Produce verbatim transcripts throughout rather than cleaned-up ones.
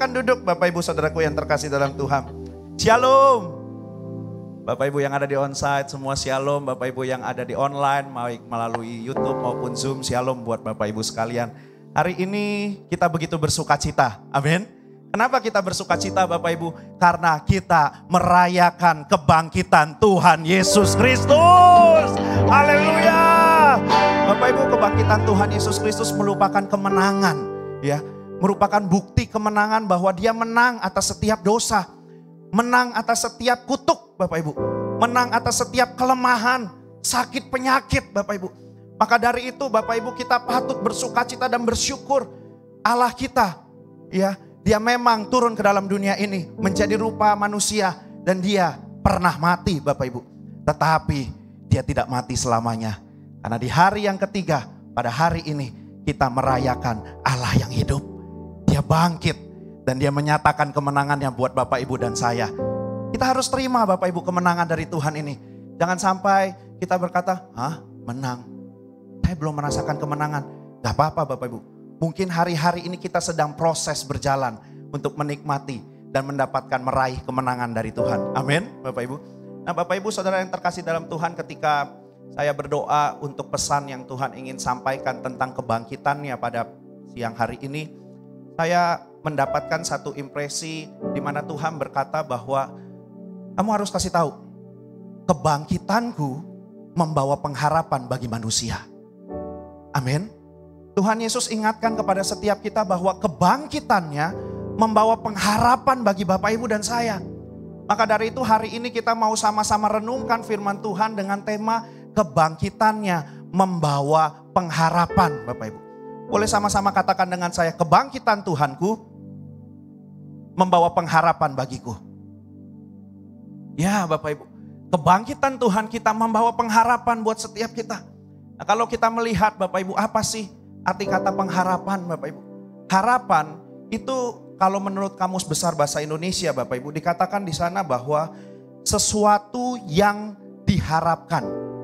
Silakan duduk Bapak Ibu Saudaraku yang terkasih dalam Tuhan. Shalom. Bapak Ibu yang ada di onsite semua shalom. Bapak Ibu yang ada di online baik melalui YouTube maupun Zoom, shalom buat Bapak Ibu sekalian. Hari ini kita begitu bersuka cita. Amin. Kenapa kita bersuka cita Bapak Ibu? Karena kita merayakan kebangkitan Tuhan Yesus Kristus. Haleluya. Bapak Ibu, kebangkitan Tuhan Yesus Kristus merupakan kemenangan, ya. Merupakan bukti kemenangan bahwa Dia menang atas setiap dosa. Menang atas setiap kutuk Bapak Ibu. Menang atas setiap kelemahan, sakit, penyakit Bapak Ibu. Maka dari itu Bapak Ibu kita patut bersuka cita dan bersyukur Allah kita, ya. Dia memang turun ke dalam dunia ini menjadi rupa manusia dan Dia pernah mati Bapak Ibu. Tetapi Dia tidak mati selamanya. Karena di hari yang ketiga pada hari ini kita merayakan Allah yang hidup. Dia bangkit dan Dia menyatakan kemenangannya buat Bapak Ibu dan saya. Kita harus terima Bapak Ibu kemenangan dari Tuhan ini. Jangan sampai kita berkata, hah menang. Saya belum merasakan kemenangan. Gak apa-apa Bapak Ibu. Mungkin hari-hari ini kita sedang proses berjalan untuk menikmati dan mendapatkan meraih kemenangan dari Tuhan. Amin Bapak Ibu. Nah Bapak Ibu Saudara yang terkasih dalam Tuhan, ketika saya berdoa untuk pesan yang Tuhan ingin sampaikan tentang kebangkitannya pada siang hari ini, saya mendapatkan satu impresi di mana Tuhan berkata bahwa kamu harus kasih tahu, kebangkitanku membawa pengharapan bagi manusia. Amin. Tuhan Yesus ingatkan kepada setiap kita bahwa kebangkitannya membawa pengharapan bagi Bapak Ibu dan saya. Maka dari itu hari ini kita mau sama-sama renungkan firman Tuhan dengan tema kebangkitannya membawa pengharapan Bapak Ibu. Boleh sama-sama katakan dengan saya, kebangkitan Tuhanku membawa pengharapan bagiku. Ya Bapak Ibu, kebangkitan Tuhan kita membawa pengharapan buat setiap kita. Nah, kalau kita melihat Bapak Ibu, apa sih arti kata pengharapan Bapak Ibu? Harapan itu kalau menurut Kamus Besar Bahasa Indonesia Bapak Ibu dikatakan di sana bahwa sesuatu yang diharapkan.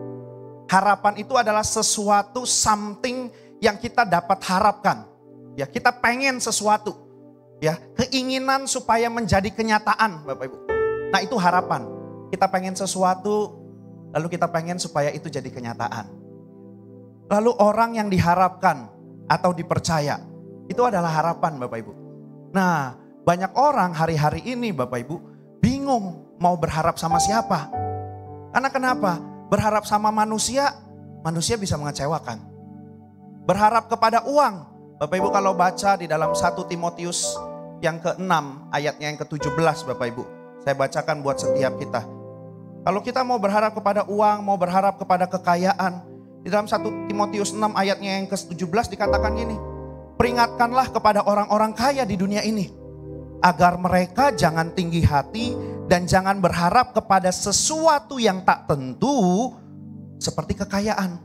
Harapan itu adalah sesuatu something yang kita dapat harapkan. Ya, kita pengen sesuatu. Ya, keinginan supaya menjadi kenyataan Bapak Ibu. Nah, itu harapan. Kita pengen sesuatu lalu kita pengen supaya itu jadi kenyataan. Lalu orang yang diharapkan atau dipercaya, itu adalah harapan Bapak Ibu. Nah, banyak orang hari-hari ini Bapak Ibu bingung mau berharap sama siapa. Karena kenapa? Berharap sama manusia, manusia bisa mengecewakan. Berharap kepada uang. Bapak Ibu kalau baca di dalam satu Timotius yang keenam ayatnya yang ketujuh belas Bapak Ibu. Saya bacakan buat setiap kita. Kalau kita mau berharap kepada uang, mau berharap kepada kekayaan, di dalam satu Timotius enam ayatnya yang ke tujuh belas dikatakan gini. Peringatkanlah kepada orang-orang kaya di dunia ini. Agar mereka jangan tinggi hati dan jangan berharap kepada sesuatu yang tak tentu seperti kekayaan.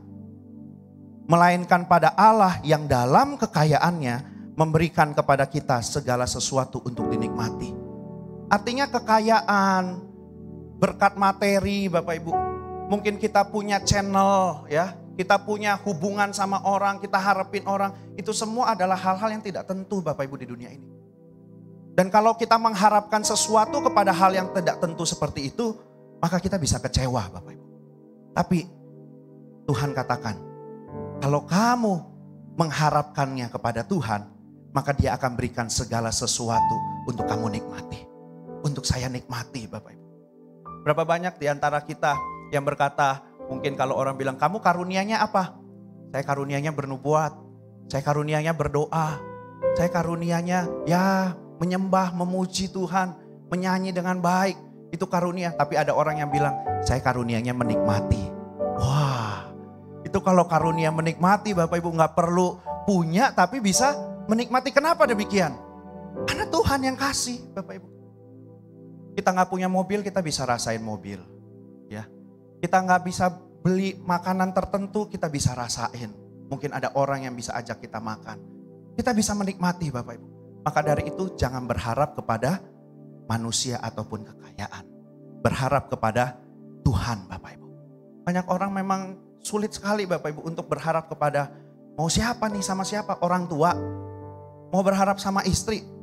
Melainkan pada Allah yang dalam kekayaannya memberikan kepada kita segala sesuatu untuk dinikmati. Artinya kekayaan, berkat materi Bapak Ibu. Mungkin kita punya channel ya. Kita punya hubungan sama orang, kita harapin orang. Itu semua adalah hal-hal yang tidak tentu Bapak Ibu di dunia ini. Dan kalau kita mengharapkan sesuatu kepada hal yang tidak tentu seperti itu, maka kita bisa kecewa Bapak Ibu. Tapi Tuhan katakan, kalau kamu mengharapkannya kepada Tuhan, maka Dia akan berikan segala sesuatu untuk kamu nikmati. Untuk saya nikmati Bapak Ibu. Berapa banyak di antara kita yang berkata, mungkin kalau orang bilang, kamu karunianya apa? Saya karunianya bernubuat, saya karunianya berdoa, saya karunianya ya menyembah, memuji Tuhan, menyanyi dengan baik. Itu karunia, tapi ada orang yang bilang, saya karunianya menikmati. Wah, itu kalau karunia menikmati Bapak Ibu gak perlu punya tapi bisa menikmati. Kenapa demikian? Karena Tuhan yang kasih Bapak Ibu. Kita gak punya mobil, kita bisa rasain mobil. Ya. Kita nggak bisa beli makanan tertentu, kita bisa rasain. Mungkin ada orang yang bisa ajak kita makan. Kita bisa menikmati Bapak Ibu. Maka dari itu jangan berharap kepada manusia ataupun kekayaan. Berharap kepada Tuhan Bapak Ibu. Banyak orang memang sulit sekali Bapak Ibu untuk berharap kepada mau siapa nih sama siapa, orang tua. Mau berharap sama istri,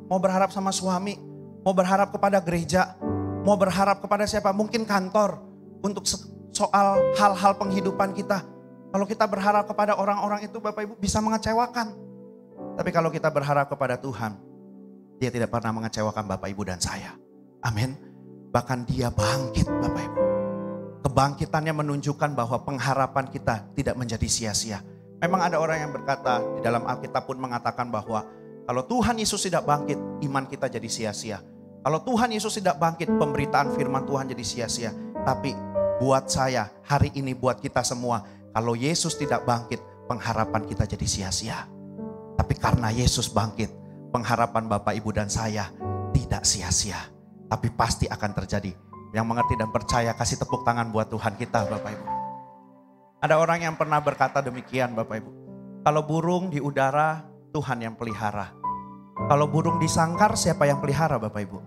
mau berharap sama suami, mau berharap kepada gereja, mau berharap kepada siapa, mungkin kantor, untuk soal hal-hal penghidupan kita. Kalau kita berharap kepada orang-orang itu Bapak Ibu bisa mengecewakan. Tapi kalau kita berharap kepada Tuhan, Dia tidak pernah mengecewakan Bapak Ibu dan saya. Amin. Bahkan Dia bangkit Bapak Ibu. Kebangkitannya menunjukkan bahwa pengharapan kita tidak menjadi sia-sia. Memang ada orang yang berkata di dalam Alkitab pun mengatakan bahwa kalau Tuhan Yesus tidak bangkit, iman kita jadi sia-sia. Kalau Tuhan Yesus tidak bangkit, pemberitaan firman Tuhan jadi sia-sia. Tapi buat saya, hari ini buat kita semua, kalau Yesus tidak bangkit, pengharapan kita jadi sia-sia. Tapi karena Yesus bangkit, pengharapan Bapak Ibu dan saya tidak sia-sia. Tapi pasti akan terjadi. Yang mengerti dan percaya, kasih tepuk tangan buat Tuhan kita Bapak Ibu. Ada orang yang pernah berkata demikian Bapak Ibu. Kalau burung di udara, Tuhan yang pelihara. Kalau burung di sangkar, siapa yang pelihara Bapak Ibu?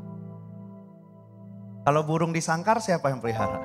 Kalau burung di sangkar, siapa yang pelihara?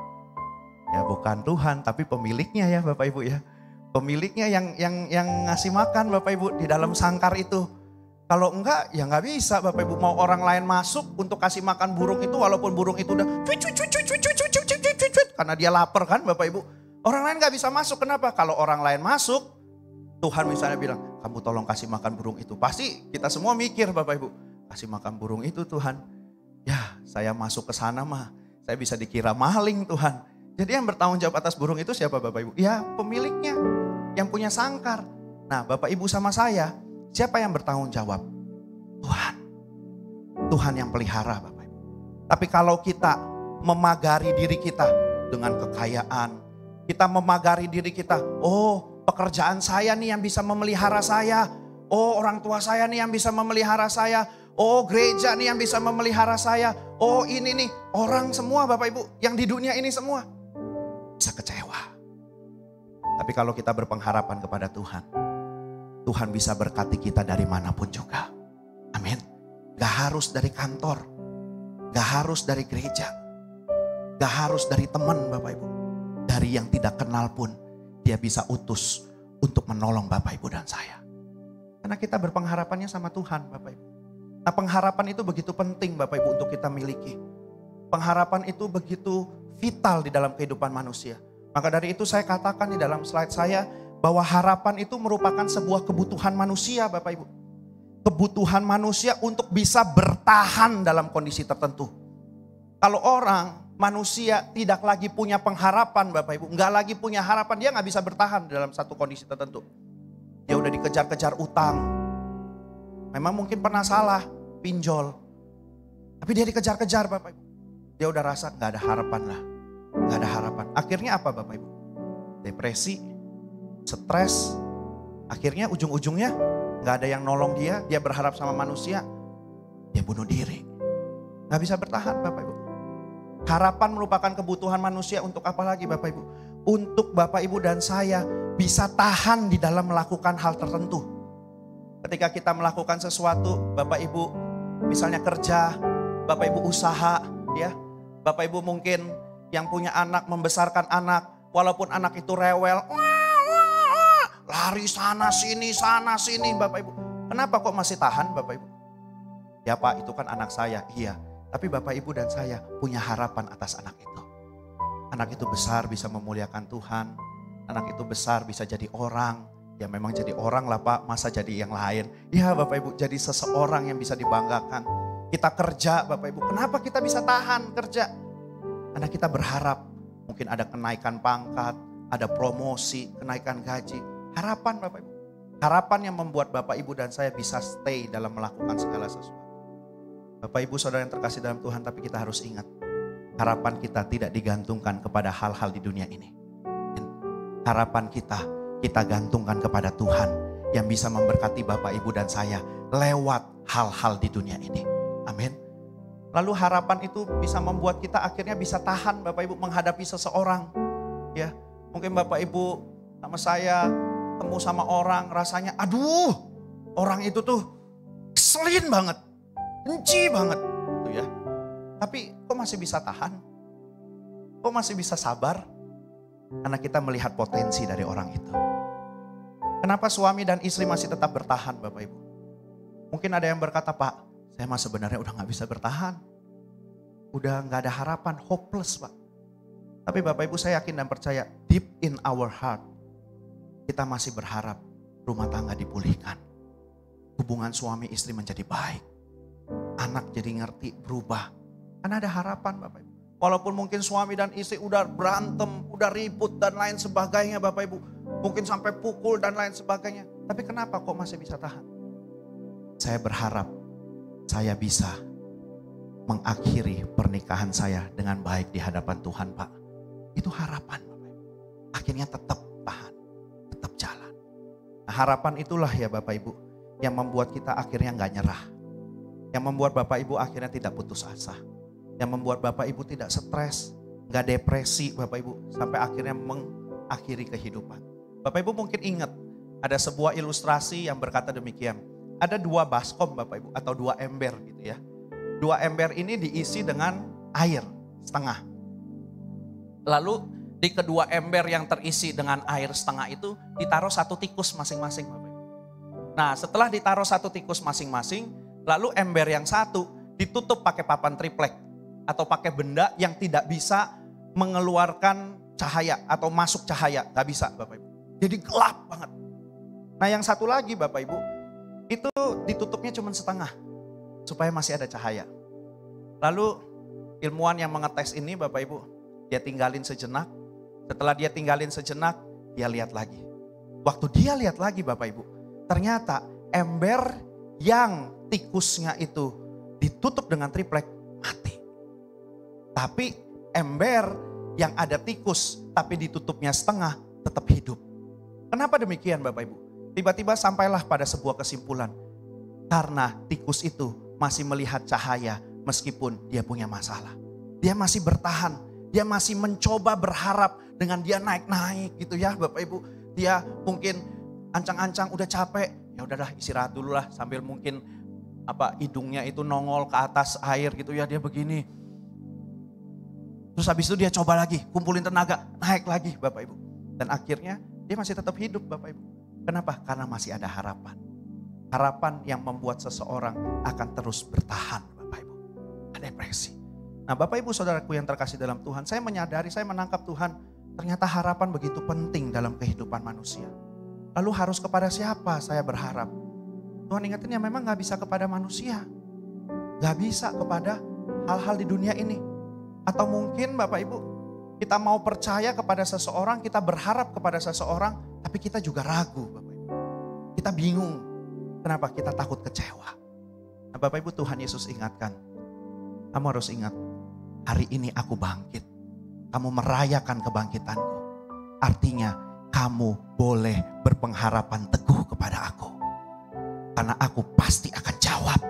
Ya bukan Tuhan, tapi pemiliknya ya Bapak Ibu ya. Pemiliknya yang yang yang ngasih makan Bapak Ibu di dalam sangkar itu. Kalau enggak, ya enggak bisa Bapak Ibu. Mau orang lain masuk untuk kasih makan burung itu, walaupun burung itu udah cuit, cuit, cuit, cuit, cuit, cuit, cuit, cuit, cuit, cuit, karena dia lapar kan Bapak Ibu. Orang lain enggak bisa masuk, kenapa? Kalau orang lain masuk, Tuhan misalnya bilang, kamu tolong kasih makan burung itu. Pasti kita semua mikir Bapak Ibu, kasih makan burung itu Tuhan. Ya saya masuk ke sana mah, saya bisa dikira maling Tuhan. Jadi yang bertanggung jawab atas burung itu siapa Bapak Ibu? Ya pemiliknya, yang punya sangkar. Nah Bapak Ibu sama saya, siapa yang bertanggung jawab? Tuhan. Tuhan yang pelihara Bapak Ibu. Tapi kalau kita memagari diri kita dengan kekayaan, kita memagari diri kita, oh pekerjaan saya nih yang bisa memelihara saya, oh orang tua saya nih yang bisa memelihara saya, oh gereja nih yang bisa memelihara saya, oh ini nih orang semua Bapak Ibu yang di dunia ini semua bisa kecewa. Tapi kalau kita berpengharapan kepada Tuhan, Tuhan bisa berkati kita dari manapun juga. Amin. Gak harus dari kantor. Gak harus dari gereja. Gak harus dari teman Bapak Ibu. Dari yang tidak kenal pun Dia bisa utus untuk menolong Bapak Ibu dan saya. Karena kita berpengharapannya sama Tuhan Bapak Ibu. Nah pengharapan itu begitu penting Bapak Ibu untuk kita miliki. Pengharapan itu begitu vital di dalam kehidupan manusia. Maka dari itu saya katakan di dalam slide saya, bahwa harapan itu merupakan sebuah kebutuhan manusia Bapak Ibu. Kebutuhan manusia untuk bisa bertahan dalam kondisi tertentu. Kalau orang, manusia tidak lagi punya pengharapan Bapak Ibu. Nggak lagi punya harapan, dia nggak bisa bertahan dalam satu kondisi tertentu. Dia udah dikejar-kejar utang. Memang mungkin pernah salah, pinjol. Tapi dia dikejar-kejar Bapak Ibu. Dia udah rasa nggak ada harapan lah. Nggak ada harapan. Akhirnya apa Bapak Ibu? Depresi. Stres, akhirnya ujung-ujungnya gak ada yang nolong dia, dia berharap sama manusia, dia bunuh diri. Gak bisa bertahan Bapak Ibu. Harapan merupakan kebutuhan manusia untuk apa lagi Bapak Ibu? Untuk Bapak Ibu dan saya bisa tahan di dalam melakukan hal tertentu. Ketika kita melakukan sesuatu, Bapak Ibu misalnya kerja, Bapak Ibu usaha, ya, Bapak Ibu mungkin yang punya anak, membesarkan anak, walaupun anak itu rewel, lari sana sini, sana sini Bapak Ibu. Kenapa kok masih tahan Bapak Ibu? Ya Pak itu kan anak saya, iya. Tapi Bapak Ibu dan saya punya harapan atas anak itu. Anak itu besar bisa memuliakan Tuhan. Anak itu besar bisa jadi orang. Ya memang jadi orang lah Pak, masa jadi yang lain. Ya Bapak Ibu jadi seseorang yang bisa dibanggakan. Kita kerja Bapak Ibu, kenapa kita bisa tahan kerja? Karena kita berharap mungkin ada kenaikan pangkat, ada promosi, kenaikan gaji. Harapan Bapak Ibu. Harapan yang membuat Bapak Ibu dan saya bisa stay dalam melakukan segala sesuatu. Bapak Ibu saudara yang terkasih dalam Tuhan, tapi kita harus ingat. Harapan kita tidak digantungkan kepada hal-hal di dunia ini. Harapan kita, kita gantungkan kepada Tuhan yang bisa memberkati Bapak Ibu dan saya lewat hal-hal di dunia ini. Amin. Lalu harapan itu bisa membuat kita akhirnya bisa tahan Bapak Ibu menghadapi seseorang. Ya, mungkin Bapak Ibu sama saya ketemu sama orang rasanya aduh orang itu tuh keselin banget, benci banget gitu ya. Tapi kok masih bisa tahan? Kok masih bisa sabar? Karena kita melihat potensi dari orang itu. Kenapa suami dan istri masih tetap bertahan Bapak Ibu? Mungkin ada yang berkata, Pak, saya mah sebenarnya udah gak bisa bertahan. Udah gak ada harapan, hopeless Pak. Tapi Bapak Ibu saya yakin dan percaya, deep in our heart, kita masih berharap rumah tangga dipulihkan. Hubungan suami istri menjadi baik. Anak jadi ngerti, berubah. Karena ada harapan Bapak Ibu. Walaupun mungkin suami dan istri udah berantem, udah ribut dan lain sebagainya Bapak Ibu. Mungkin sampai pukul dan lain sebagainya. Tapi kenapa kok masih bisa tahan? Saya berharap saya bisa mengakhiri pernikahan saya dengan baik di hadapan Tuhan Pak. Itu harapan Bapak Ibu. Akhirnya tetap tahan, tetap jalan. Nah, harapan itulah ya Bapak Ibu yang membuat kita akhirnya gak nyerah. Yang membuat Bapak Ibu akhirnya tidak putus asa. Yang membuat Bapak Ibu tidak stres, gak depresi Bapak Ibu. Sampai akhirnya mengakhiri kehidupan. Bapak Ibu mungkin ingat ada sebuah ilustrasi yang berkata demikian. Ada dua baskom Bapak Ibu atau dua ember gitu ya. Dua ember ini diisi dengan air setengah. Lalu di kedua ember yang terisi dengan air setengah itu ditaruh satu tikus masing-masing Bapak Ibu. Nah setelah ditaruh satu tikus masing-masing, lalu ember yang satu ditutup pakai papan triplek atau pakai benda yang tidak bisa mengeluarkan cahaya atau masuk cahaya. Gak bisa Bapak Ibu. Jadi gelap banget. Nah yang satu lagi Bapak Ibu, itu ditutupnya cuma setengah. Supaya masih ada cahaya. Lalu ilmuwan yang mengetes ini Bapak Ibu, dia tinggalin sejenak. Setelah dia tinggalin sejenak, dia lihat lagi. Waktu dia lihat lagi Bapak Ibu, ternyata ember yang tikusnya itu ditutup dengan triplek mati. Tapi ember yang ada tikus tapi ditutupnya setengah tetap hidup. Kenapa demikian Bapak Ibu? Tiba-tiba sampailah pada sebuah kesimpulan. Karena tikus itu masih melihat cahaya meskipun dia punya masalah. Dia masih bertahan, dia masih mencoba berharap dengan dia naik-naik gitu ya Bapak Ibu. Dia mungkin ancang-ancang udah capek, ya udahlah istirahat dulu lah sambil mungkin apa hidungnya itu nongol ke atas air gitu ya, dia begini. Terus habis itu dia coba lagi, kumpulin tenaga, naik lagi Bapak Ibu. Dan akhirnya dia masih tetap hidup Bapak Ibu. Kenapa? Karena masih ada harapan. Harapan yang membuat seseorang akan terus bertahan Bapak Ibu. Ada depresi. Nah Bapak Ibu saudaraku yang terkasih dalam Tuhan, saya menyadari, saya menangkap Tuhan, ternyata harapan begitu penting dalam kehidupan manusia. Lalu harus kepada siapa saya berharap? Tuhan ingetin ya memang gak bisa kepada manusia. Gak bisa kepada hal-hal di dunia ini. Atau mungkin Bapak Ibu, kita mau percaya kepada seseorang, kita berharap kepada seseorang, tapi kita juga ragu Bapak Ibu. Kita bingung. Kenapa? Kita takut kecewa. Nah Bapak Ibu, Tuhan Yesus ingatkan. Kamu harus ingat, hari ini aku bangkit. Kamu merayakan kebangkitanku. Artinya kamu boleh berpengharapan teguh kepada aku. Karena aku pasti akan jawab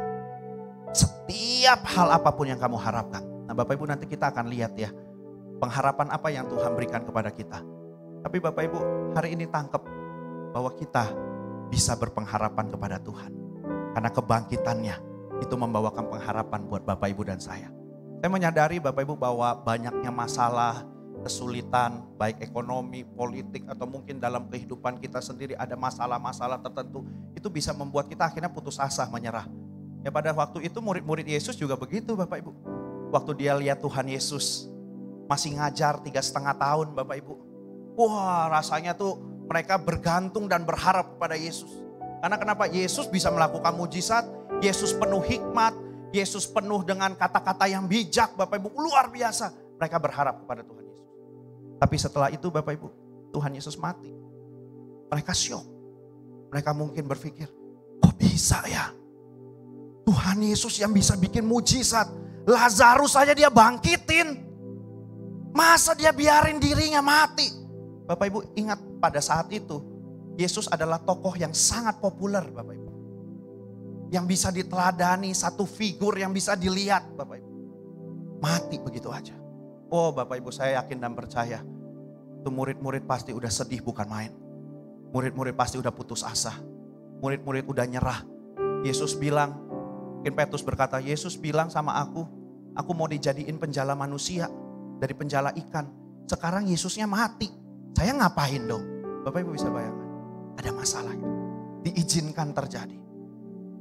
setiap hal apapun yang kamu harapkan. Nah Bapak Ibu nanti kita akan lihat ya. Pengharapan apa yang Tuhan berikan kepada kita. Tapi Bapak Ibu hari ini tangkap bahwa kita bisa berpengharapan kepada Tuhan. Karena kebangkitannya itu membawakan pengharapan buat Bapak Ibu dan saya. Saya menyadari Bapak Ibu bahwa banyaknya masalah, kesulitan, baik ekonomi, politik, atau mungkin dalam kehidupan kita sendiri ada masalah-masalah tertentu. Itu bisa membuat kita akhirnya putus asa, menyerah. Ya pada waktu itu murid-murid Yesus juga begitu Bapak Ibu. Waktu dia lihat Tuhan Yesus masih ngajar tiga setengah tahun Bapak Ibu. Wah rasanya tuh mereka bergantung dan berharap kepada Yesus. Karena kenapa? Yesus bisa melakukan mujizat, Yesus penuh hikmat, Yesus penuh dengan kata-kata yang bijak Bapak Ibu. Luar biasa. Mereka berharap kepada Tuhan Yesus. Tapi setelah itu Bapak Ibu, Tuhan Yesus mati. Mereka syok. Mereka mungkin berpikir, kok bisa ya? Tuhan Yesus yang bisa bikin mujizat. Lazarus saja dia bangkitin. Masa dia biarin dirinya mati? Bapak Ibu ingat pada saat itu Yesus adalah tokoh yang sangat populer Bapak Ibu. Yang bisa diteladani, satu figur yang bisa dilihat Bapak Ibu. Mati begitu aja. Oh Bapak Ibu saya yakin dan percaya. Itu murid-murid pasti udah sedih bukan main. Murid-murid pasti udah putus asa. Murid-murid udah nyerah. Yesus bilang, mungkin Petrus berkata, Yesus bilang sama aku, aku mau dijadiin penjala manusia dari penjala ikan. Sekarang Yesusnya mati. Saya ngapain dong? Bapak Ibu bisa bayangkan. Ada masalah itu. Diizinkan terjadi.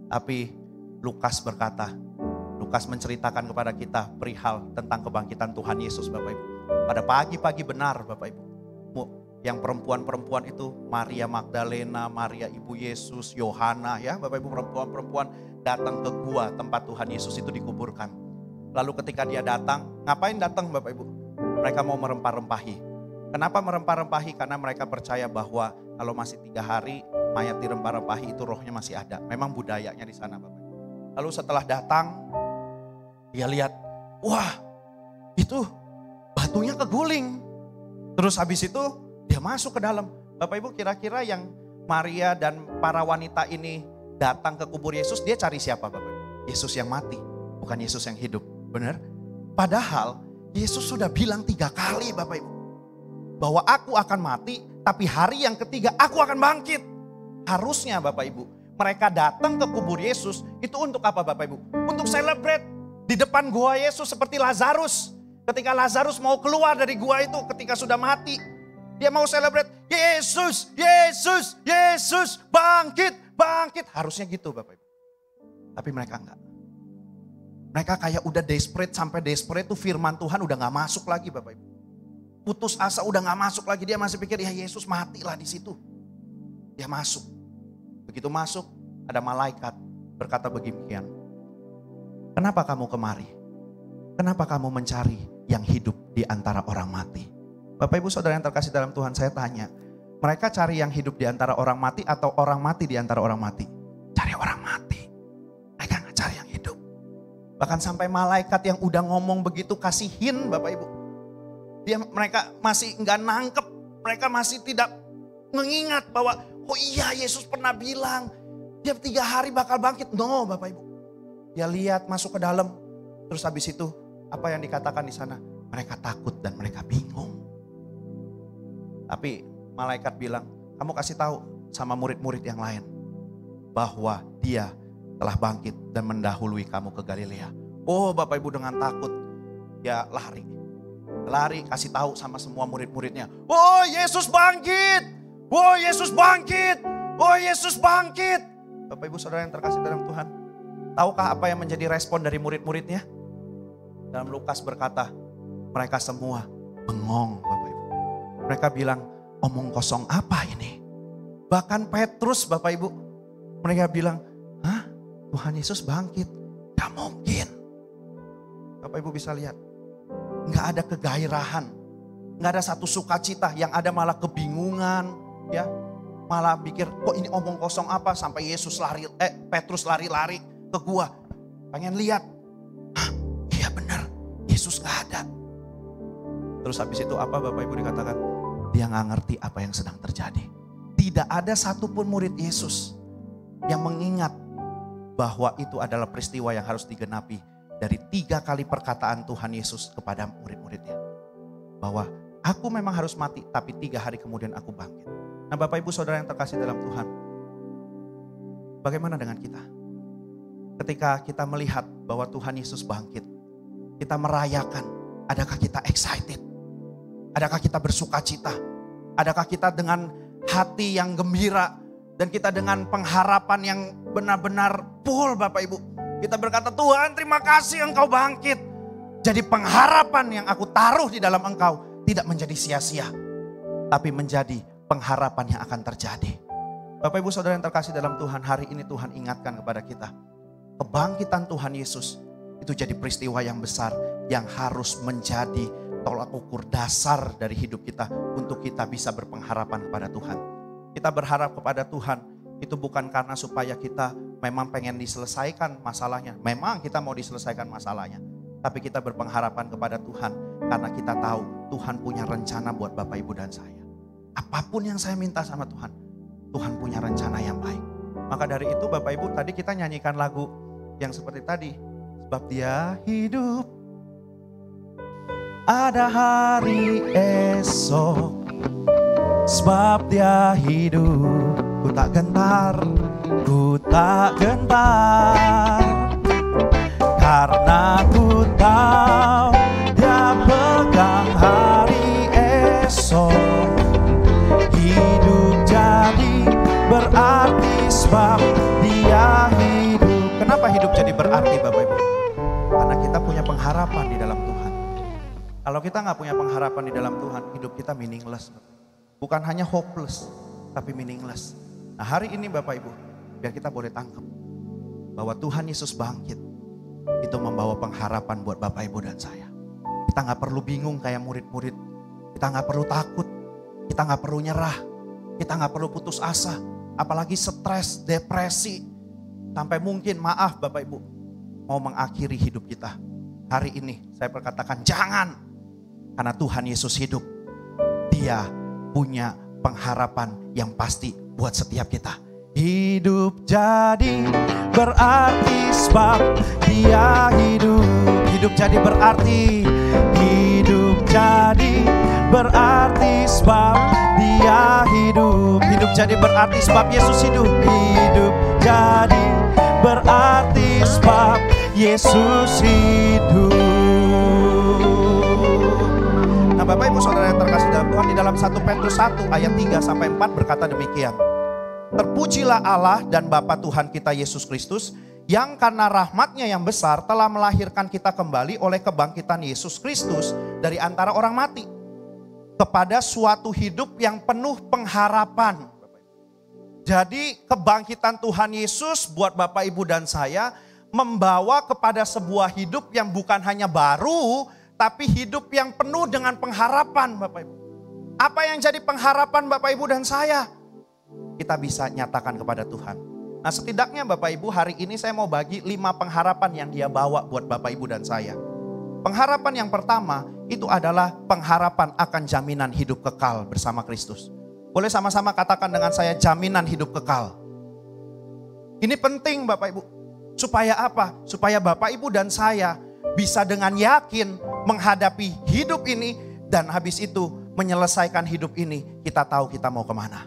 Tapi Lukas berkata, Lukas menceritakan kepada kita perihal tentang kebangkitan Tuhan Yesus Bapak Ibu. Pada pagi-pagi benar Bapak Ibu. Yang perempuan-perempuan itu Maria Magdalena, Maria Ibu Yesus, Yohana ya Bapak Ibu, perempuan-perempuan datang ke gua tempat Tuhan Yesus itu dikuburkan. Lalu ketika dia datang, ngapain datang Bapak Ibu? Mereka mau merempah-rempahi. Kenapa merempah-rempahi? Karena mereka percaya bahwa kalau masih tiga hari mayat dirempah-rempahi itu rohnya masih ada. Memang budayanya di sana Bapak Ibu. Lalu setelah datang, dia lihat, wah itu batunya keguling. Terus habis itu dia masuk ke dalam. Bapak Ibu, kira-kira yang Maria dan para wanita ini datang ke kubur Yesus, dia cari siapa Bapak Ibu? Yesus yang mati, bukan Yesus yang hidup. Benar? Padahal Yesus sudah bilang tiga kali Bapak Ibu. Bahwa aku akan mati, tapi hari yang ketiga aku akan bangkit. Harusnya Bapak Ibu, mereka datang ke kubur Yesus itu untuk apa Bapak Ibu? Untuk celebrate di depan gua Yesus seperti Lazarus. Ketika Lazarus mau keluar dari gua itu ketika sudah mati. Dia mau celebrate, Yesus, Yesus, Yesus, bangkit, bangkit. Harusnya gitu Bapak Ibu. Tapi mereka enggak. Mereka kayak udah desperate, sampai desperate tuh firman Tuhan udah gak masuk lagi Bapak Ibu. Putus asa udah gak masuk lagi, dia masih pikir ya Yesus matilah di situ. Dia masuk. Begitu masuk, ada malaikat berkata beginian. Kenapa kamu kemari? Kenapa kamu mencari yang hidup di antara orang mati? Bapak Ibu Saudara yang terkasih dalam Tuhan, saya tanya, mereka cari yang hidup di antara orang mati atau orang mati di antara orang mati? Cari orang mati. Mereka gak cari yang hidup. Bahkan sampai malaikat yang udah ngomong begitu kasihin Bapak Ibu. Dia, mereka masih gak nangkep, mereka masih tidak mengingat bahwa oh iya Yesus pernah bilang dia tiga hari bakal bangkit. No Bapak Ibu. Dia lihat masuk ke dalam, terus habis itu apa yang dikatakan di sana? Mereka takut dan mereka bingung. Tapi malaikat bilang, kamu kasih tahu sama murid-murid yang lain bahwa dia telah bangkit dan mendahului kamu ke Galilea. Oh Bapak Ibu, dengan takut dia lari. Lari kasih tahu sama semua murid-muridnya. Oh Yesus bangkit. Oh Yesus bangkit. Oh Yesus bangkit. Bapak Ibu Saudara yang terkasih dalam Tuhan. Tahukah apa yang menjadi respon dari murid-muridnya? Dalam Lukas berkata, mereka semua bengong Bapak Ibu. Mereka bilang, omong kosong apa ini? Bahkan Petrus Bapak Ibu, mereka bilang, hah? Tuhan Yesus bangkit? Gak mungkin. Bapak Ibu bisa lihat, gak ada kegairahan, gak ada satu sukacita, yang ada malah kebingungan, ya, malah pikir, kok ini omong kosong apa? Sampai Yesus lari, eh Petrus lari-lari ke gua, pengen lihat, hah? Iya benar, Yesus gak ada. Terus habis itu apa Bapak Ibu dikatakan? Dia gak ngerti apa yang sedang terjadi. Tidak ada satupun murid Yesus yang mengingat bahwa itu adalah peristiwa yang harus digenapi dari tiga kali perkataan Tuhan Yesus kepada murid-muridnya. Bahwa aku memang harus mati, tapi tiga hari kemudian aku bangkit. Nah Bapak Ibu Saudara yang terkasih dalam Tuhan, bagaimana dengan kita? Ketika kita melihat bahwa Tuhan Yesus bangkit, kita merayakan, adakah kita excited? Adakah kita bersuka cita? Adakah kita dengan hati yang gembira? Dan kita dengan pengharapan yang benar-benar full Bapak Ibu. Kita berkata, Tuhan terima kasih Engkau bangkit. Jadi pengharapan yang aku taruh di dalam Engkau tidak menjadi sia-sia. Tapi menjadi pengharapan yang akan terjadi. Bapak Ibu Saudara yang terkasih dalam Tuhan, hari ini Tuhan ingatkan kepada kita. Kebangkitan Tuhan Yesus itu jadi peristiwa yang besar yang harus menjadi tolak ukur dasar dari hidup kita untuk kita bisa berpengharapan kepada Tuhan. Kita berharap kepada Tuhan itu bukan karena supaya kita memang pengen diselesaikan masalahnya. Memang kita mau diselesaikan masalahnya. Tapi kita berpengharapan kepada Tuhan karena kita tahu Tuhan punya rencana buat Bapak Ibu dan saya. Apapun yang saya minta sama Tuhan, Tuhan punya rencana yang baik. Maka dari itu Bapak Ibu, tadi kita nyanyikan lagu yang seperti tadi. Sebab Dia hidup, ada hari esok. Sebab Dia hidup, ku tak gentar, ku tak gentar. Karena ku tahu Dia pegang hari esok. Hidup jadi berarti sebab Dia hidup. pengharapan di dalam Tuhan. Kalau kita nggak punya pengharapan di dalam Tuhan, hidup kita meaningless. Bukan hanya hopeless, tapi meaningless. Nah hari ini Bapak Ibu, biar kita boleh tangkap bahwa Tuhan Yesus bangkit, itu membawa pengharapan buat Bapak Ibu dan saya. Kita nggak perlu bingung kayak murid-murid, kita nggak perlu takut, kita nggak perlu nyerah, kita nggak perlu putus asa, apalagi stres, depresi, sampai mungkin maaf Bapak Ibu mau mengakhiri hidup kita. Hari ini saya perkatakan jangan, karena Tuhan Yesus hidup, Dia punya pengharapan yang pasti buat setiap kita. Hidup jadi berarti sebab Dia hidup. Hidup jadi berarti, hidup jadi berarti sebab Dia hidup. Hidup jadi berarti sebab Yesus hidup. Hidup jadi berarti sebab Yesus hidup. Nah Bapak Ibu Saudara yang terkasih dalam Tuhan, di dalam satu Petrus satu ayat tiga sampai empat berkata demikian. Terpujilah Allah dan Bapa Tuhan kita Yesus Kristus, yang karena rahmatnya yang besar telah melahirkan kita kembali oleh kebangkitan Yesus Kristus dari antara orang mati, kepada suatu hidup yang penuh pengharapan. Jadi kebangkitan Tuhan Yesus buat Bapak Ibu dan saya membawa kepada sebuah hidup yang bukan hanya baru, tapi hidup yang penuh dengan pengharapan Bapak Ibu. Apa yang jadi pengharapan Bapak Ibu dan saya? Kita bisa nyatakan kepada Tuhan. Nah setidaknya Bapak Ibu hari ini saya mau bagi lima pengharapan yang Dia bawa buat Bapak Ibu dan saya. Pengharapan yang pertama itu adalah pengharapan akan jaminan hidup kekal bersama Kristus. Boleh sama-sama katakan dengan saya, jaminan hidup kekal. Ini penting Bapak Ibu. Supaya apa? Supaya Bapak Ibu dan saya bisa dengan yakin menghadapi hidup ini, dan habis itu menyelesaikan hidup ini, kita tahu kita mau kemana.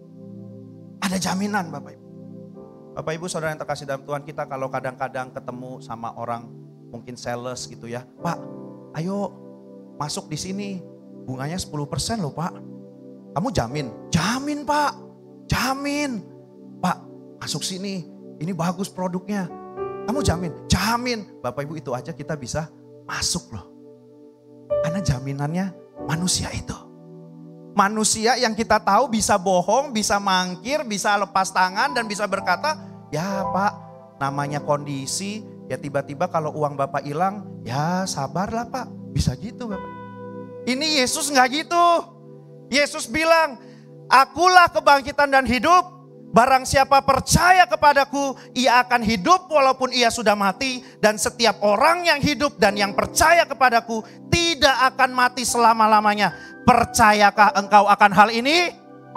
Ada jaminan Bapak Ibu. Bapak Ibu Saudara yang terkasih dalam Tuhan, kita kalau kadang-kadang ketemu sama orang mungkin sales gitu ya. Pak, ayo masuk di sini, bunganya sepuluh persen loh Pak. Kamu jamin? Jamin Pak, jamin. Pak, masuk sini, ini bagus produknya. Kamu jamin? Jamin. Bapak Ibu itu aja kita bisa masuk loh. Karena jaminannya manusia itu. Manusia yang kita tahu bisa bohong, bisa mangkir, bisa lepas tangan dan bisa berkata, ya Pak namanya kondisi, ya tiba-tiba kalau uang Bapak hilang, ya sabarlah Pak. Bisa gitu Bapak. Ini Yesus gak gitu. Yesus bilang, akulah kebangkitan dan hidup. Barang siapa percaya kepadaku, ia akan hidup walaupun ia sudah mati. Dan setiap orang yang hidup dan yang percaya kepadaku tidak akan mati selama-lamanya. Percayakah engkau akan hal ini?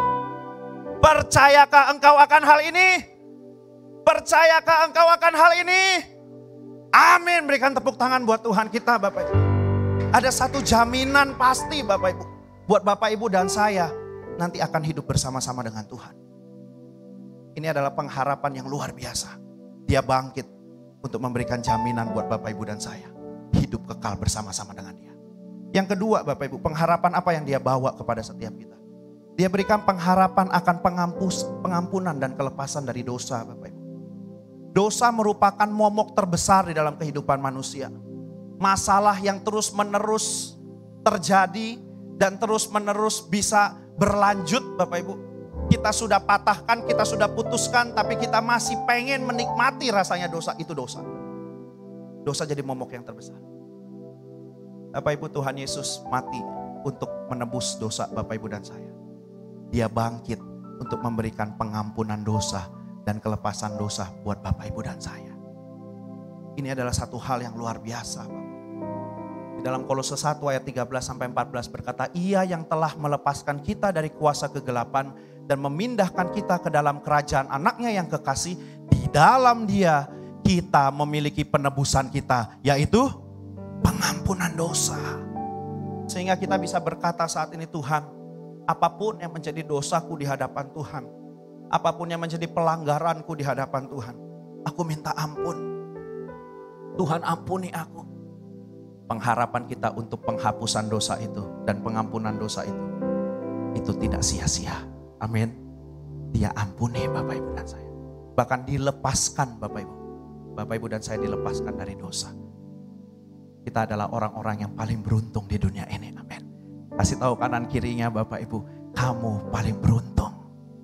Percayakah engkau akan hal ini? Percayakah engkau akan hal ini? Amin. Berikan tepuk tangan buat Tuhan kita Bapak Ibu. Ada satu jaminan pasti Bapak Ibu. Buat Bapak Ibu dan saya nanti akan hidup bersama-sama dengan Tuhan. Ini adalah pengharapan yang luar biasa. Dia bangkit untuk memberikan jaminan buat Bapak Ibu dan saya. Hidup kekal bersama-sama dengan Dia. Yang kedua Bapak Ibu, pengharapan apa yang Dia bawa kepada setiap kita? Dia berikan pengharapan akan pengampus, pengampunan dan kelepasan dari dosa Bapak Ibu. Dosa merupakan momok terbesar di dalam kehidupan manusia. Masalah yang terus menerus terjadi dan terus menerus bisa berlanjut Bapak Ibu. Kita sudah patahkan, kita sudah putuskan, tapi kita masih pengen menikmati rasanya dosa, itu dosa. Dosa jadi momok yang terbesar. Bapak Ibu, Tuhan Yesus mati untuk menebus dosa Bapak Ibu dan saya. Dia bangkit untuk memberikan pengampunan dosa dan kelepasan dosa buat Bapak Ibu dan saya. Ini adalah satu hal yang luar biasa Bapak. Di dalam Kolose satu ayat tiga belas sampai empat belas berkata, Ia yang telah melepaskan kita dari kuasa kegelapan dan memindahkan kita ke dalam kerajaan anaknya yang kekasih. Di dalam Dia kita memiliki penebusan kita, yaitu pengampunan dosa. Sehingga kita bisa berkata saat ini, Tuhan, apapun yang menjadi dosaku di hadapan Tuhan, apapun yang menjadi pelanggaranku di hadapan Tuhan, aku minta ampun. Tuhan ampuni aku. Pengharapan kita untuk penghapusan dosa itu dan pengampunan dosa itu, itu tidak sia-sia. Amin. Dia ampuni Bapak Ibu dan saya. Bahkan dilepaskan Bapak Ibu. Bapak Ibu dan saya dilepaskan dari dosa. kita adalah orang-orang yang paling beruntung di dunia ini. Amin. Kasih tahu kanan kirinya Bapak Ibu, kamu paling beruntung.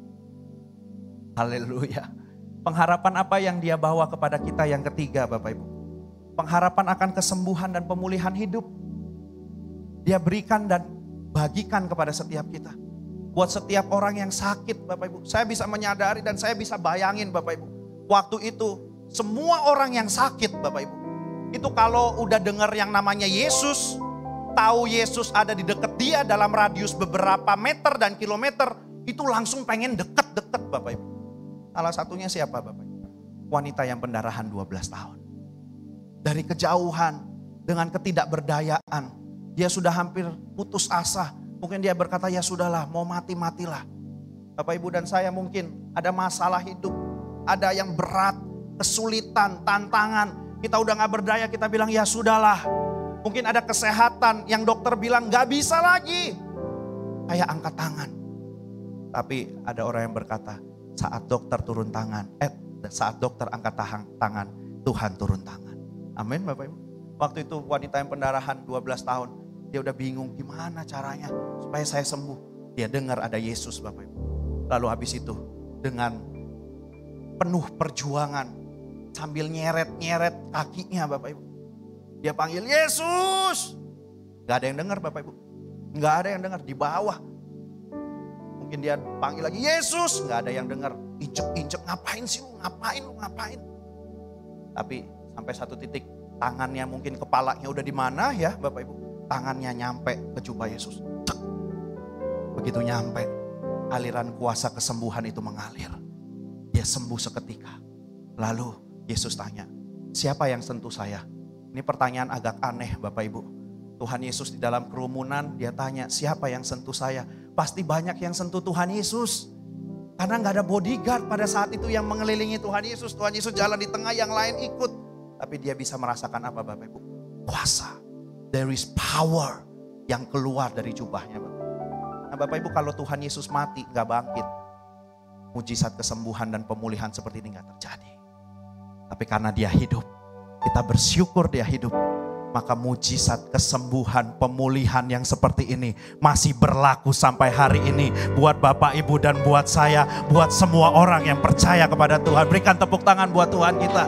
Haleluya. Pengharapan apa yang dia bawa kepada kita yang ketiga Bapak Ibu? Pengharapan akan kesembuhan dan pemulihan hidup. Dia berikan dan bagikan kepada setiap kita. Buat setiap orang yang sakit Bapak Ibu. Saya bisa menyadari dan saya bisa bayangin Bapak Ibu. Waktu itu semua orang yang sakit Bapak Ibu. Itu kalau udah dengar yang namanya Yesus, tahu Yesus ada di dekat dia dalam radius beberapa meter dan kilometer, itu langsung pengen deket-deket Bapak Ibu. Salah satunya siapa Bapak Ibu? Wanita yang pendarahan dua belas tahun. Dari kejauhan, dengan ketidakberdayaan, dia sudah hampir putus asa. Mungkin dia berkata, ya sudahlah, mau mati-matilah. Bapak Ibu dan saya mungkin ada masalah hidup, ada yang berat, kesulitan, tantangan. Kita udah gak berdaya, kita bilang ya sudahlah. Mungkin ada kesehatan yang dokter bilang gak bisa lagi. Kayak angkat tangan. Tapi ada orang yang berkata, saat dokter turun tangan, eh saat dokter angkat tangan, tangan Tuhan turun tangan. Amin Bapak Ibu. Waktu itu wanita yang pendarahan dua belas tahun, dia udah bingung gimana caranya supaya saya sembuh. Dia dengar ada Yesus Bapak Ibu. Lalu habis itu dengan penuh perjuangan, sambil nyeret-nyeret kakinya Bapak Ibu. Dia panggil Yesus. Gak ada yang dengar Bapak Ibu. Gak ada yang dengar di bawah. Mungkin dia panggil lagi Yesus. Gak ada yang dengar. Injek-injek, ngapain sih lu, ngapain lu, ngapain. Tapi sampai satu titik tangannya mungkin kepalanya udah di mana ya Bapak Ibu. Tangannya nyampe ke jubah Yesus. Cek. Begitu nyampe, aliran kuasa kesembuhan itu mengalir. Dia sembuh seketika. Lalu Yesus tanya, siapa yang sentuh saya? Ini pertanyaan agak aneh Bapak Ibu. Tuhan Yesus di dalam kerumunan dia tanya, siapa yang sentuh saya? Pasti banyak yang sentuh Tuhan Yesus. Karena gak ada bodyguard pada saat itu yang mengelilingi Tuhan Yesus. Tuhan Yesus jalan di tengah, yang lain ikut. Tapi dia bisa merasakan apa Bapak Ibu? Kuasa. There is power yang keluar dari jubahnya Bapak. Nah Bapak Ibu, kalau Tuhan Yesus mati gak bangkit, mujizat kesembuhan dan pemulihan seperti ini gak terjadi. Tapi karena dia hidup, kita bersyukur dia hidup. Maka mujizat kesembuhan, pemulihan yang seperti ini masih berlaku sampai hari ini. Buat Bapak Ibu dan buat saya, buat semua orang yang percaya kepada Tuhan. Berikan tepuk tangan buat Tuhan kita.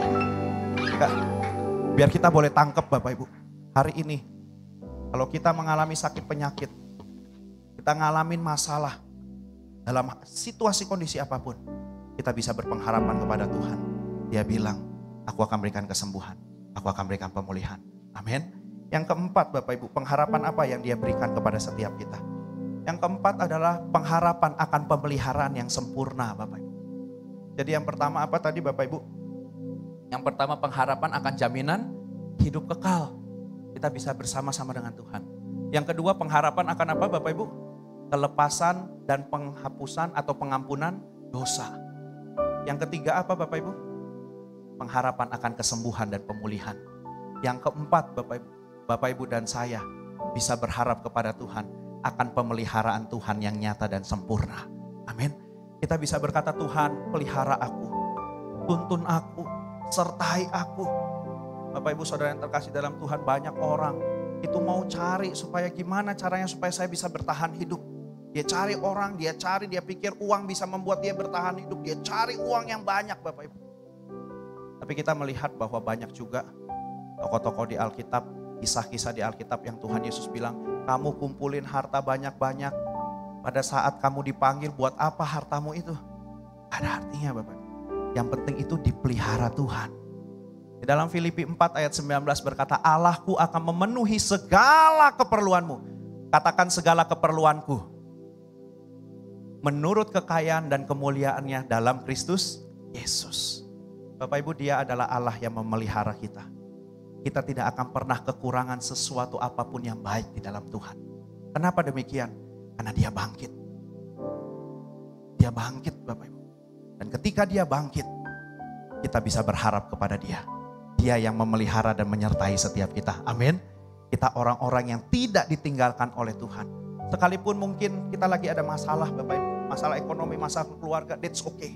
Biar kita boleh tangkap Bapak Ibu. Hari ini, kalau kita mengalami sakit penyakit, kita ngalamin masalah, dalam situasi kondisi apapun, kita bisa berpengharapan kepada Tuhan. Dia bilang, aku akan berikan kesembuhan, aku akan berikan pemulihan. Amin. Yang keempat Bapak Ibu, pengharapan apa yang dia berikan kepada setiap kita? Yang keempat adalah pengharapan akan pemeliharaan yang sempurna Bapak Ibu. Jadi yang pertama apa tadi Bapak Ibu? Yang pertama pengharapan akan jaminan hidup kekal. Kita bisa bersama-sama dengan Tuhan. Yang kedua pengharapan akan apa Bapak Ibu? Kelepasan dan penghapusan atau pengampunan dosa. Yang ketiga apa Bapak Ibu? Pengharapan akan kesembuhan dan pemulihan. Yang keempat Bapak Ibu, Bapak Ibu dan saya bisa berharap kepada Tuhan akan pemeliharaan Tuhan yang nyata dan sempurna. Amin. Kita bisa berkata, Tuhan pelihara aku, tuntun aku, sertai aku. Bapak Ibu Saudara yang terkasih dalam Tuhan, banyak orang itu mau cari supaya gimana caranya supaya saya bisa bertahan hidup. Dia cari orang, dia cari, dia pikir uang bisa membuat dia bertahan hidup. Dia cari uang yang banyak Bapak Ibu. Tapi kita melihat bahwa banyak juga tokoh-tokoh di Alkitab, kisah-kisah di Alkitab yang Tuhan Yesus bilang, kamu kumpulin harta banyak-banyak. Pada saat kamu dipanggil, buat apa hartamu itu? Ada artinya Bapak. Yang penting itu dipelihara Tuhan. Di dalam Filipi empat ayat sembilan belas berkata, Allahku akan memenuhi segala keperluanmu. Katakan segala keperluanku. Menurut kekayaan dan kemuliaannya dalam Kristus Yesus. Bapak Ibu, dia adalah Allah yang memelihara kita. Kita tidak akan pernah kekurangan sesuatu apapun yang baik di dalam Tuhan. Kenapa demikian? Karena dia bangkit. Dia bangkit Bapak Ibu. Dan ketika dia bangkit, kita bisa berharap kepada dia. Dia yang memelihara dan menyertai setiap kita. Amin. Kita orang-orang yang tidak ditinggalkan oleh Tuhan. Sekalipun mungkin kita lagi ada masalah Bapak Ibu. Masalah ekonomi, masalah keluarga, that's okay.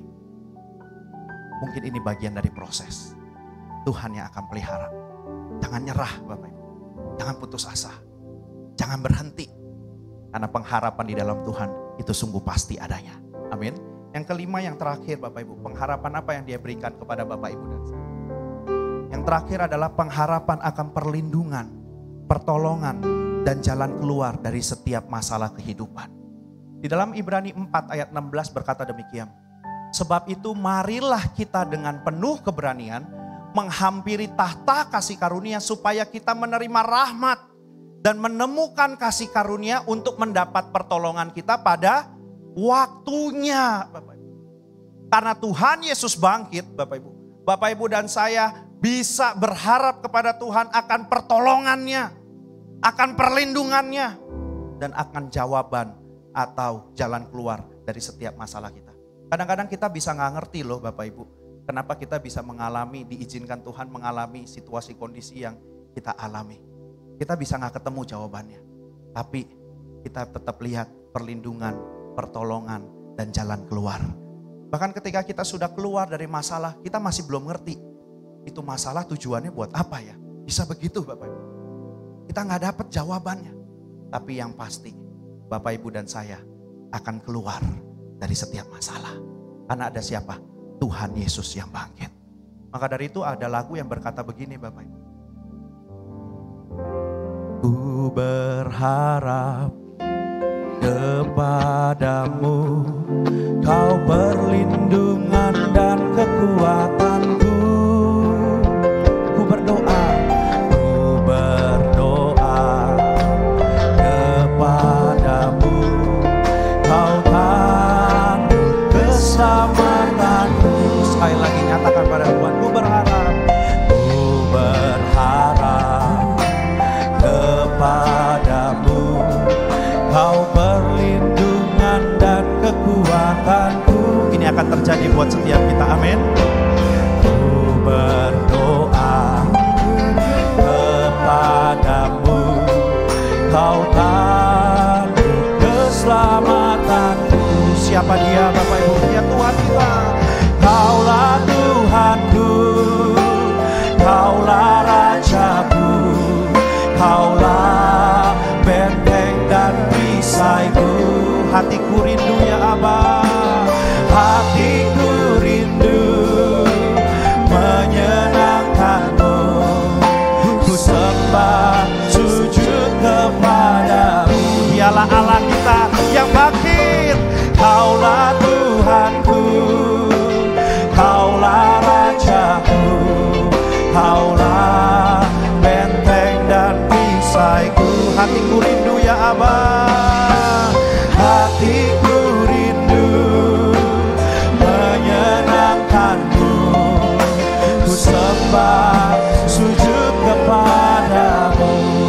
Mungkin ini bagian dari proses. Tuhan yang akan pelihara. Jangan nyerah Bapak Ibu. Jangan putus asa. Jangan berhenti. Karena pengharapan di dalam Tuhan itu sungguh pasti adanya. Amin. Yang kelima, yang terakhir Bapak Ibu. Pengharapan apa yang dia berikan kepada Bapak Ibu dan saya? Yang terakhir adalah pengharapan akan perlindungan, pertolongan, dan jalan keluar dari setiap masalah kehidupan. Di dalam Ibrani empat ayat enam belas berkata demikian. Sebab itu marilah kita dengan penuh keberanian menghampiri tahta kasih karunia supaya kita menerima rahmat dan menemukan kasih karunia untuk mendapat pertolongan kita pada waktunya. Bapak Ibu. Karena Tuhan Yesus bangkit, Bapak Ibu. Bapak Ibu dan saya bisa berharap kepada Tuhan akan pertolongannya, akan perlindungannya, dan akan jawaban atau jalan keluar dari setiap masalah kita. Kadang-kadang kita bisa nggak ngerti loh Bapak Ibu, kenapa kita bisa mengalami, diizinkan Tuhan mengalami situasi kondisi yang kita alami. Kita bisa nggak ketemu jawabannya, tapi kita tetap lihat perlindungan, pertolongan, dan jalan keluar. Bahkan ketika kita sudah keluar dari masalah, kita masih belum ngerti itu masalah tujuannya buat apa ya. Bisa begitu Bapak Ibu. Kita nggak dapat jawabannya, tapi yang pasti Bapak Ibu dan saya akan keluar dari setiap masalah. Karena ada siapa? Tuhan Yesus yang bangkit. Maka dari itu ada lagu yang berkata begini Bapak Ibu. Ku berharap kepadamu, Kau perlindungan dan kekuatanku. Ku berdoa, ku berdoa kepadamu, Kau tangguh keselamatanku. Sekali lagi nyatakan pada Tuhan, ku berharap, ku berharap kepadamu, Kau perlindungan dan kekuatanku. Ini akan terjadi buat setiap kita, amin. Ku berdoa kepadamu, Kau tangguh keselamatanku. Siapa dia Bapak Ibu? Ya Tuhan kita. Kaulah Tuhanku, Kaulah Rajaku, Kaulah benteng dan perisaiku. Hatiku rindu ya Aba, hatiku rindu menyenangkanmu. Ku sembah sujud kepadamu. Dialah Allah kita yang bangkit. Kaulah Tuhanku, Kaulah Rajaku, Kaulah benteng dan perisaiku. Hatiku rindu ya Aba, hatiku rindu menyenangkanmu. Ku sembah sujud kepadamu.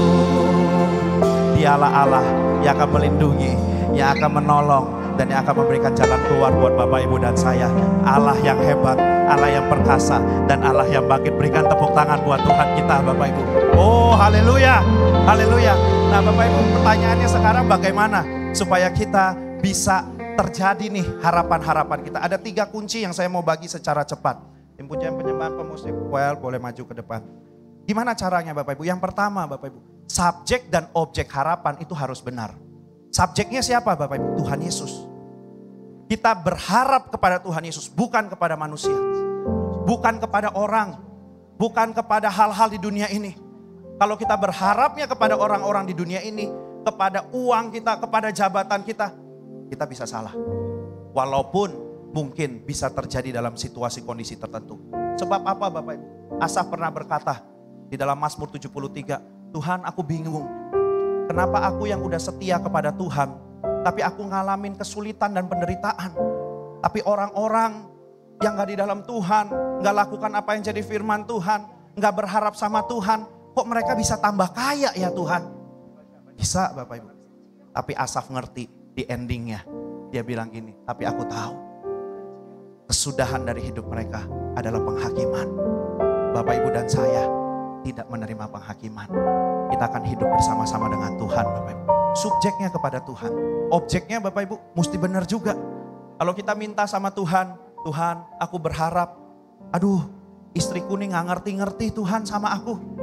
Dialah Allah yang akan melindungi, yang akan menolong, dan yang akan memberikan jalan keluar buat Bapak Ibu dan saya. Allah yang hebat, Allah yang perkasa, dan Allah yang bangkit. Berikan tepuk tangan buat Tuhan kita Bapak Ibu. Oh haleluya, haleluya. Nah Bapak Ibu, pertanyaannya sekarang bagaimana supaya kita bisa terjadi nih harapan-harapan kita. Ada tiga kunci yang saya mau bagi secara cepat. Tim pujian penyembahan pemusik well boleh maju ke depan. Gimana caranya Bapak Ibu? Yang pertama Bapak Ibu, subjek dan objek harapan itu harus benar. Subjeknya siapa Bapak Ibu? Tuhan Yesus. Kita berharap kepada Tuhan Yesus, bukan kepada manusia. Bukan kepada orang. Bukan kepada hal-hal di dunia ini. Kalau kita berharapnya kepada orang-orang di dunia ini, kepada uang kita, kepada jabatan kita, kita bisa salah. Walaupun mungkin bisa terjadi dalam situasi kondisi tertentu. Sebab apa Bapak Ibu? Asaf pernah berkata di dalam Mazmur tujuh puluh tiga, Tuhan aku bingung. Kenapa aku yang udah setia kepada Tuhan, tapi aku ngalamin kesulitan dan penderitaan. Tapi orang-orang yang gak di dalam Tuhan, gak lakukan apa yang jadi firman Tuhan, gak berharap sama Tuhan, kok mereka bisa tambah kaya ya Tuhan? Bisa Bapak Ibu. Tapi Asaf ngerti di endingnya. Dia bilang gini, tapi aku tahu kesudahan dari hidup mereka adalah penghakiman. Bapak Ibu dan saya tidak menerima penghakiman. Kita akan hidup bersama-sama dengan Tuhan Bapak Ibu. Subjeknya kepada Tuhan. Objeknya Bapak Ibu mesti benar juga. Kalau kita minta sama Tuhan, Tuhan aku berharap, aduh istriku nih gak ngerti-ngerti Tuhan sama aku.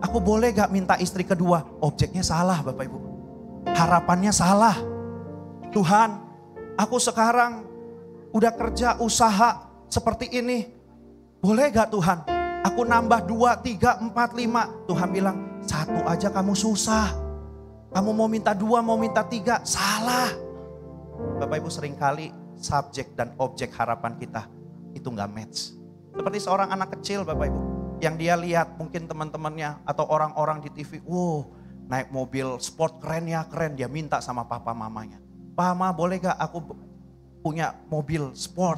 aku boleh gak minta istri kedua? Objeknya salah Bapak Ibu. Harapannya salah. Tuhan, aku sekarang udah kerja usaha seperti ini. Boleh gak Tuhan? Aku nambah dua, tiga, empat, lima. Tuhan bilang, satu aja kamu susah. Kamu mau minta dua, mau minta tiga. Salah. Bapak Ibu, seringkali subjek dan objek harapan kita itu gak match. Seperti seorang anak kecil Bapak Ibu. Yang dia lihat mungkin teman-temannya atau orang-orang di T V. Wow, naik mobil sport keren ya, keren. Dia minta sama papa mamanya. Mama, boleh gak aku punya mobil sport?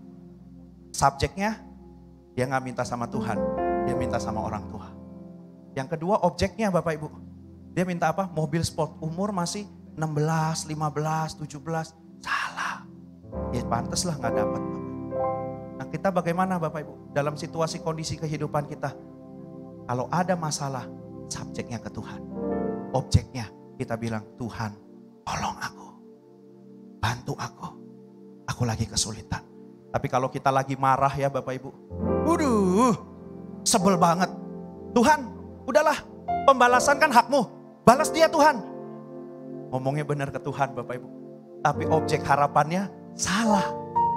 Subjeknya, dia gak minta sama Tuhan, dia minta sama orang tua. Yang kedua objeknya Bapak Ibu, dia minta apa? Mobil sport, umur masih enam belas, lima belas, tujuh belas, salah. Ya pantas lah gak dapat Bapak Ibu. Nah kita bagaimana Bapak Ibu? Dalam situasi kondisi kehidupan kita, kalau ada masalah, subjeknya ke Tuhan. Objeknya kita bilang, Tuhan tolong aku. Bantu aku, aku lagi kesulitan. Tapi kalau kita lagi marah ya Bapak Ibu, waduh, sebel banget. Tuhan, udahlah, pembalasan kan hakmu, balas dia Tuhan. Ngomongnya benar ke Tuhan Bapak Ibu. Tapi objek harapannya salah.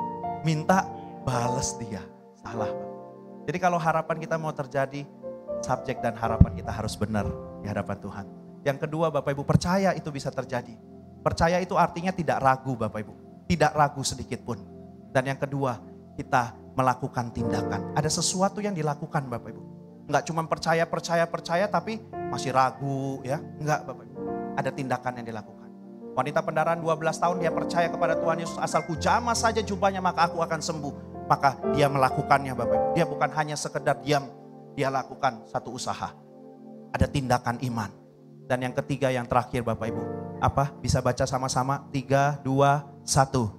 Minta balas dia, salah. Jadi kalau harapan kita mau terjadi, subjek dan harapan kita harus benar di hadapan Tuhan. Yang kedua Bapak Ibu, percaya itu bisa terjadi. Percaya itu artinya tidak ragu Bapak Ibu. Tidak ragu sedikit pun. Dan yang kedua, kita melakukan tindakan. Ada sesuatu yang dilakukan Bapak Ibu. Enggak cuma percaya, percaya, percaya tapi masih ragu ya. Enggak Bapak Ibu. Ada tindakan yang dilakukan. Wanita pendarahan dua belas tahun dia percaya kepada Tuhan Yesus. Asal ku jamah saja jubahnya maka aku akan sembuh. Maka dia melakukannya Bapak Ibu. Dia bukan hanya sekedar diam. Dia lakukan satu usaha. Ada tindakan iman. Dan yang ketiga yang terakhir Bapak Ibu. Apa? Bisa baca sama-sama. Tiga, dua, satu.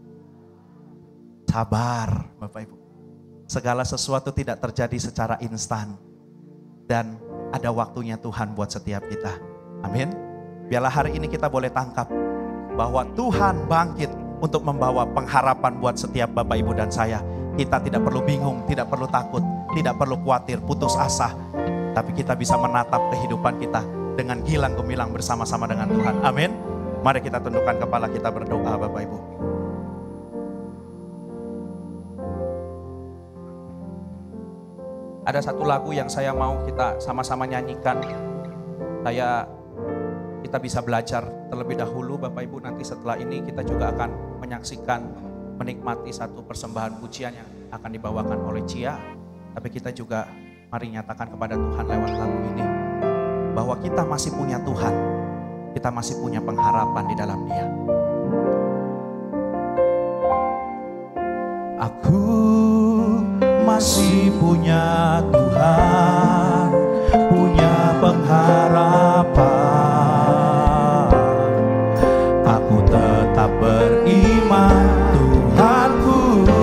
Sabar Bapak Ibu. Segala sesuatu tidak terjadi secara instan. Dan ada waktunya Tuhan buat setiap kita. Amin. Biarlah hari ini kita boleh tangkap. Bahwa Tuhan bangkit untuk membawa pengharapan buat setiap Bapak Ibu dan saya. Kita tidak perlu bingung, tidak perlu takut. Tidak perlu khawatir, putus asa. Tapi kita bisa menatap kehidupan kita dengan gilang gemilang bersama-sama dengan Tuhan. Amin. Mari kita tundukkan kepala kita berdoa Bapak Ibu. Ada satu lagu yang saya mau kita sama-sama nyanyikan. Saya kita bisa belajar terlebih dahulu Bapak Ibu. Nanti setelah ini kita juga akan menyaksikan, menikmati satu persembahan pujian yang akan dibawakan oleh Cia. Tapi kita juga mari nyatakan kepada Tuhan lewat lagu ini. Bahwa kita masih punya Tuhan, kita masih punya pengharapan di dalam Dia. Aku masih punya Tuhan, punya pengharapan. Aku tetap beriman, Tuhanku,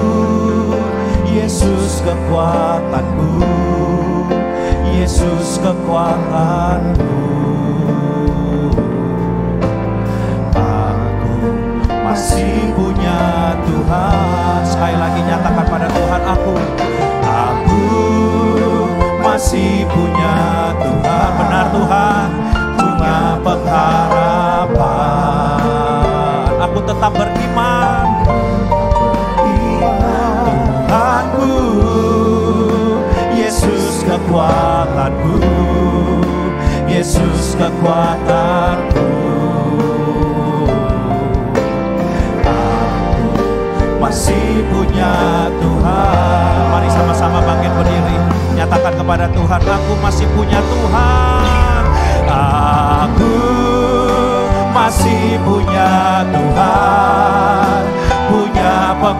Yesus kekuatanku. Yesus kekuatanku. Aku masih punya Tuhan. Sekali lagi nyatakan pada Tuhan, aku Aku masih punya Tuhan. Benar Tuhan, punya pengharapan. Aku tetap beriman, Tuhanku, Yesus kekuatanku, Yesus kekuatanku. Aku masih punya Tuhan. Mari sama-sama bangkit berdiri, nyatakan kepada Tuhan, aku masih punya Tuhan. Aku masih punya Tuhan, punya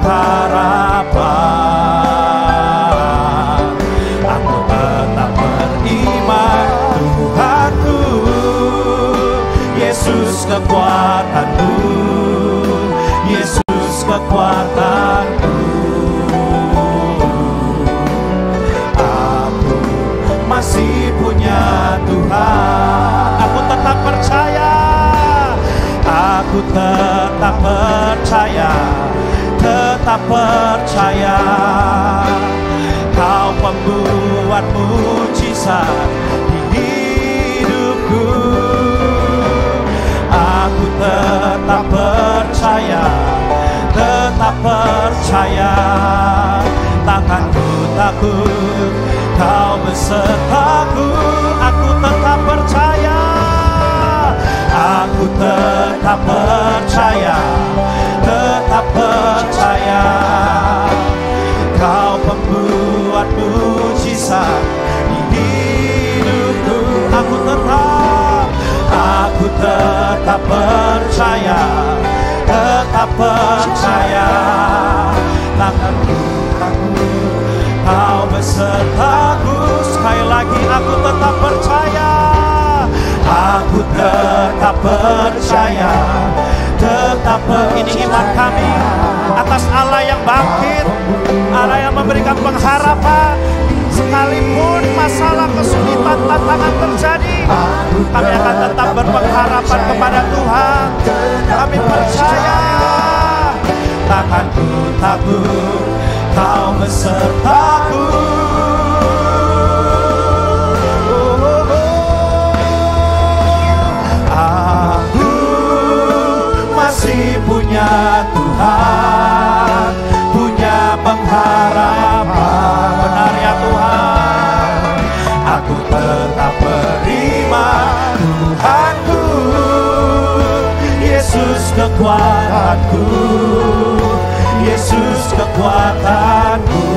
pengharapan. Aku tetap beriman, Tuhanku, Yesus kekuatanku, Yesus kekuatanku. Aku masih punya Tuhan. Aku tetap percaya, aku tetap percaya, tetap percaya. Kau pembuat mujizat di takut, Kau besertaku. Aku tetap percaya, aku tetap percaya, tetap percaya. Kau pembuat mujizat di hidupku. Aku tetap, aku tetap percaya, tetap percaya. Takkanku takut, Kau besertaku. Sekali lagi aku tetap percaya, aku tetap percaya, tetap per... Ini iman kami atas Allah yang bangkit, Allah yang memberikan pengharapan. Sekalipun masalah, kesulitan, tantangan terjadi, kami akan tetap berpengharapan kepada Tuhan. Kami percaya, takkan ku takut, Kau besertaku. Aku masih punya Tuhan, punya pengharapan. Benar ya Tuhan, aku tetap beriman. Tuhanku, Yesus kekuatanku, Yesus kekuatanku.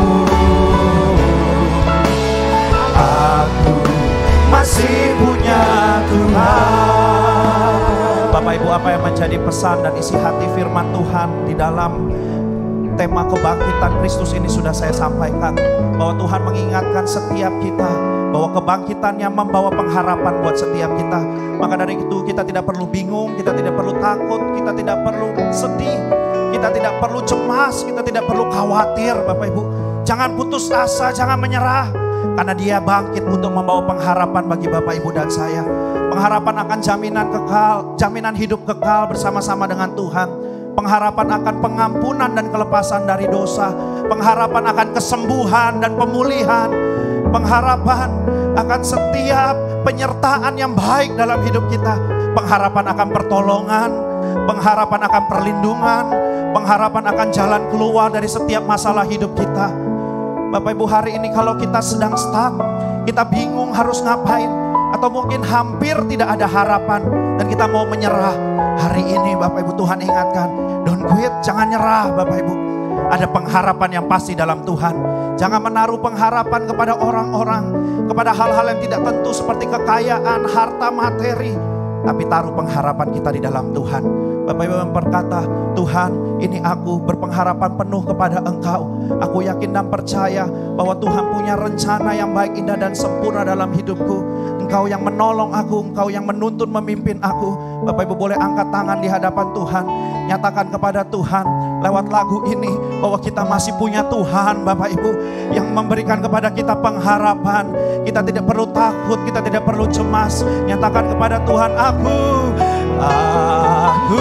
Aku masih punya Tuhan. Bapak Ibu, apa yang menjadi pesan dan isi hati firman Tuhan di dalam tema kebangkitan Kristus ini sudah saya sampaikan. Bahwa Tuhan mengingatkan setiap kita bahwa kebangkitannya membawa pengharapan buat setiap kita. Maka dari itu kita tidak perlu bingung, kita tidak perlu takut, kita tidak perlu sedih, kita tidak perlu cemas, kita tidak perlu khawatir. Bapak Ibu, jangan putus asa, jangan menyerah. Karena Dia bangkit untuk membawa pengharapan bagi Bapak Ibu dan saya. Pengharapan akan jaminan kekal, jaminan hidup kekal bersama-sama dengan Tuhan. Pengharapan akan pengampunan dan kelepasan dari dosa. Pengharapan akan kesembuhan dan pemulihan. Pengharapan akan setiap penyertaan yang baik dalam hidup kita. Pengharapan akan pertolongan, pengharapan akan perlindungan, pengharapan akan jalan keluar dari setiap masalah hidup kita. Bapak Ibu, hari ini kalau kita sedang stuck, kita bingung harus ngapain, atau mungkin hampir tidak ada harapan dan kita mau menyerah, hari ini Bapak Ibu Tuhan ingatkan, don't quit, jangan nyerah Bapak Ibu. Ada pengharapan yang pasti dalam Tuhan. Jangan menaruh pengharapan kepada orang-orang, kepada hal-hal yang tidak tentu seperti kekayaan, harta, materi. Tapi taruh pengharapan kita di dalam Tuhan. Bapak Ibu yang berkata, Tuhan, ini aku berpengharapan penuh kepada Engkau. Aku yakin dan percaya bahwa Tuhan punya rencana yang baik, indah dan sempurna dalam hidupku. Engkau yang menolong aku, Engkau yang menuntun memimpin aku. Bapak Ibu boleh angkat tangan di hadapan Tuhan. Nyatakan kepada Tuhan lewat lagu ini bahwa kita masih punya Tuhan Bapak Ibu yang memberikan kepada kita pengharapan. Kita tidak perlu takut, kita tidak perlu cemas. Nyatakan kepada Tuhan, aku, aku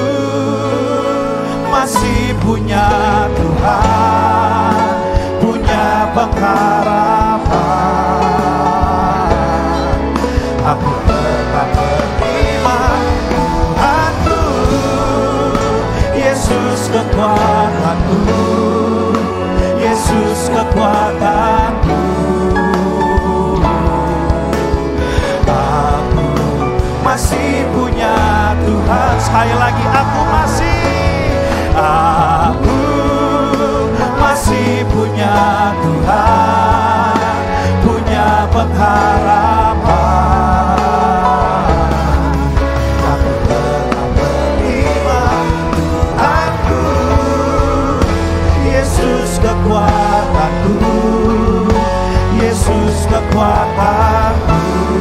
masih punya Tuhan, punya pengharapan. Aku tetap beriman, Tuhanku, Yesus kekuatanku, Yesus kekuatanku. Aku masih punya Tuhan. Sekali lagi, aku masih, aku masih punya Tuhan, punya pengharapan. Aku tetap beriman, Tuhanku, Yesus kekuatanku, Yesus kekuatanku.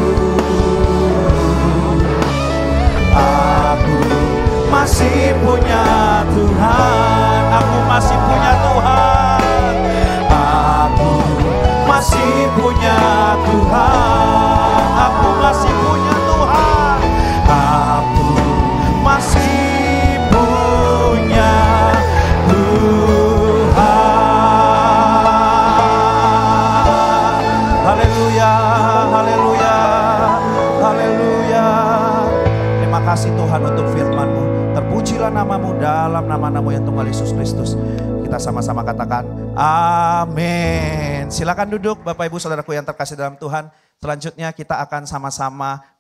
Aku masih punya Tuhan, aku masih punya Tuhan, aku masih punya Tuhan, aku masih punya Tuhan, aku masih punya Tuhan. Haleluya, haleluya, haleluya. Terima kasih Tuhan untuk firman-Mu. Terpujilah nama-Mu dalam nama-Mu yang tunggal Yesus Kristus. Kita sama-sama katakan amin. Amin. Silakan duduk Bapak Ibu Saudaraku yang terkasih dalam Tuhan. Selanjutnya kita akan sama-sama